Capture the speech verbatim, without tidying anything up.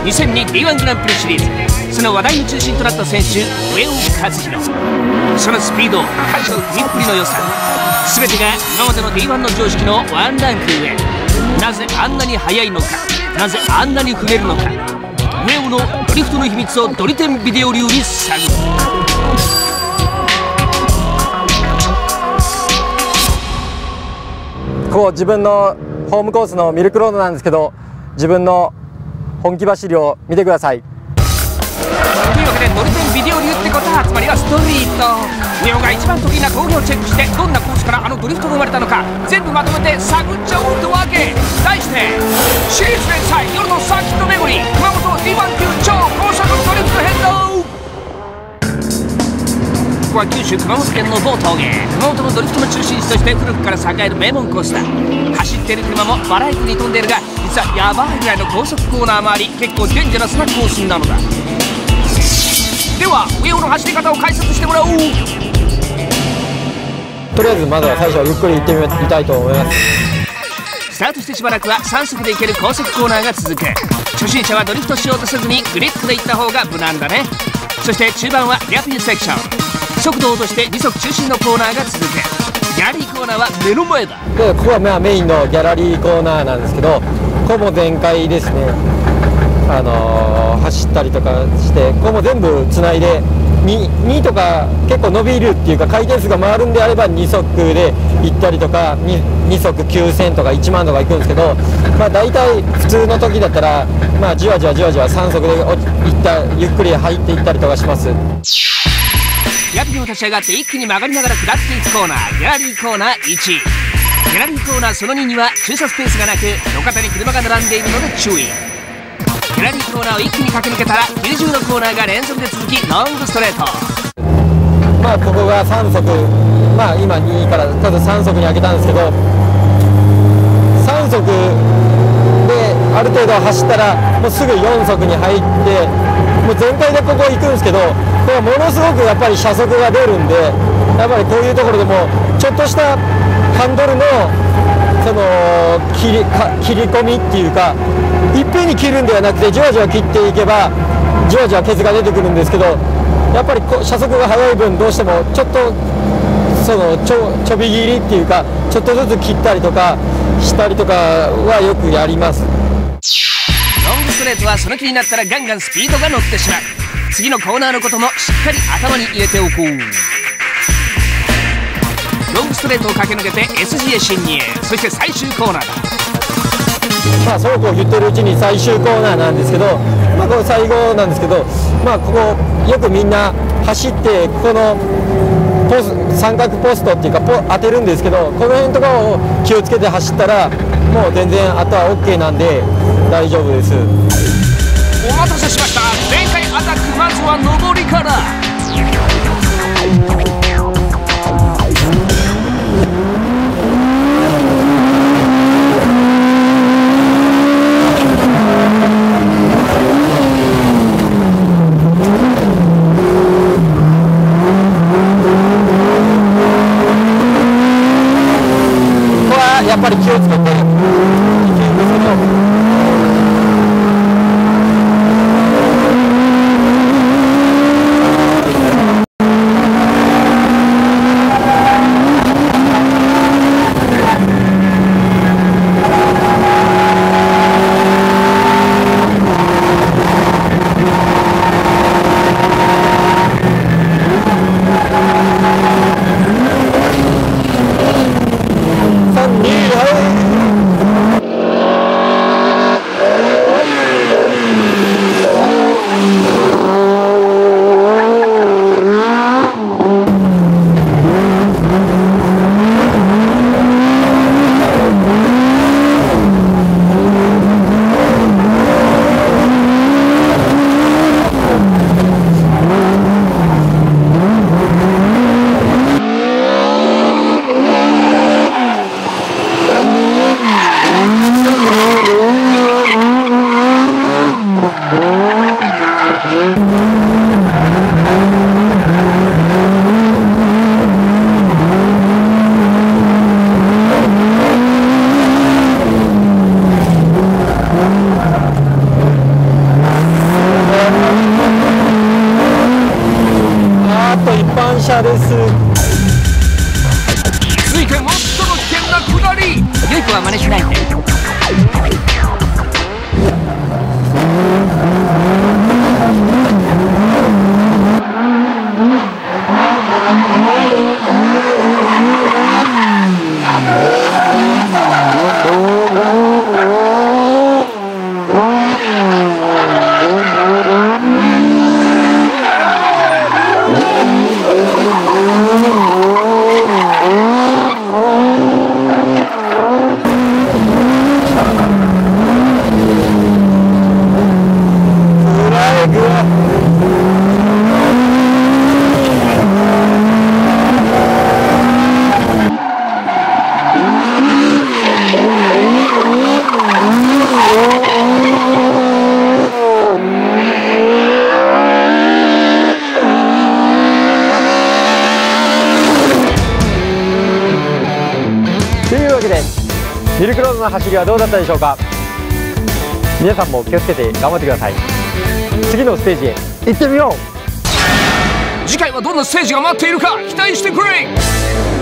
にせんに ディーワン グランプリシリーズ、その話題の中心となった選手、上尾勝弘。そのスピード、感謝の踏みっぷりの良さ、全てが今までの ディーワン の常識のワンランク上。なぜあんなに速いのか、なぜあんなに踏めるのか、上尾のドリフトの秘密をドリテンビデオ流に探る。 ここ自分のホームコースのミルクロードなんですけど、自分の本気走りを見てください。 というわけでドリテンビデオ流ってことは、つまりはストリート。上尾が一番得意な峠をチェックして、どんなコースからあのドリフトが生まれたのか全部まとめて探っちゃおうってわけ。題してシリーズ連載夜のサーキット巡り、熊本 ディーワン 級超高速ドリフト編動。ここは九州熊本県の某峠。熊本のドリフトの中心地として古くから栄える名門コースだ。走っている車もバラエティに飛んでいるが、実はヤバいぐらいの高速コーナーもあり、結構デンジャラスなコースなのだ。では上尾の走り方を解説してもらおう。 とりあえずまずは最初はゆっくり行ってみたいと思います。 スタートしてしばらくはさん速で行ける高速コーナーが続く。初心者はドリフトしようとせずにグリップで行った方が無難だね。そして中盤はギャピンセクション、速度を落としてに速中心のコーナーが続く。ギャラリーコーナーは目の前だ。 でここはまあメインのギャラリーコーナーなんですけど、ここも全開ですね。あのー、走ったりとかして、ここも全部つないで 2, 2とか結構伸びるっていうか、回転数が回るんであればに速で行ったりとか、 2, 2速きゅうせんとかいちまんとか行くんですけど、まあ、大体普通の時だったら、まあ、じわじわじわじわさん速で行ったゆっくり入っていったりとかします。 ギャピンを立ち上がって一気に曲がりながら下っていくコーナー、ギャラリーコーナーいち。ギャラリーコーナーそのにには駐車スペースがなく、路肩に車が並んでいるので注意。ギャラリーコーナーを一気に駆け抜けたらきゅうじゅうのコーナーが連続で続き、ロングストレート。 まあここがさん速、まあ今にからたださん速に上げたんですけど、さん速である程度走ったらもうすぐよん速に入って、もう全開でここ行くんですけど、これはものすごくやっぱり車速が出るんで、やっぱりこういうところでもちょっとしたハンドルのその切りか切り込みっていうか、いっぺんに切るんではなくてじわじわ切っていけばじわじわケツが出てくるんですけど、やっぱりこ車速が速い分どうしてもちょっとそのちょちょび切りっていうか、ちょっとずつ切ったりとかしたりとかはよくやります。 ロングストレートはその気になったらガンガンスピードが乗ってしまう。次のコーナーのこともしっかり頭に入れておこう。ロングストレートを駆け抜けて エスジー へ進入。そして最終コーナーだ。 まあそうこう言ってるうちに最終コーナーなんですけど、まあこの最後なんですけど、まあここよくみんな走ってここのポス三角ポストっていうかポ当てるんですけど、この辺とかを気をつけて走ったらもう全然あとは オーケー なんで大丈夫です。 お待たせしました。前回アタック、まずは上りから。 やっぱり気をつけていけるんですけど、さんにはいミルクロードの走りはどうだったでしょうか。皆さんも気をつけて頑張ってください。次のステージへ行ってみよう。 次回はどんなステージが待っているか期待してくれ。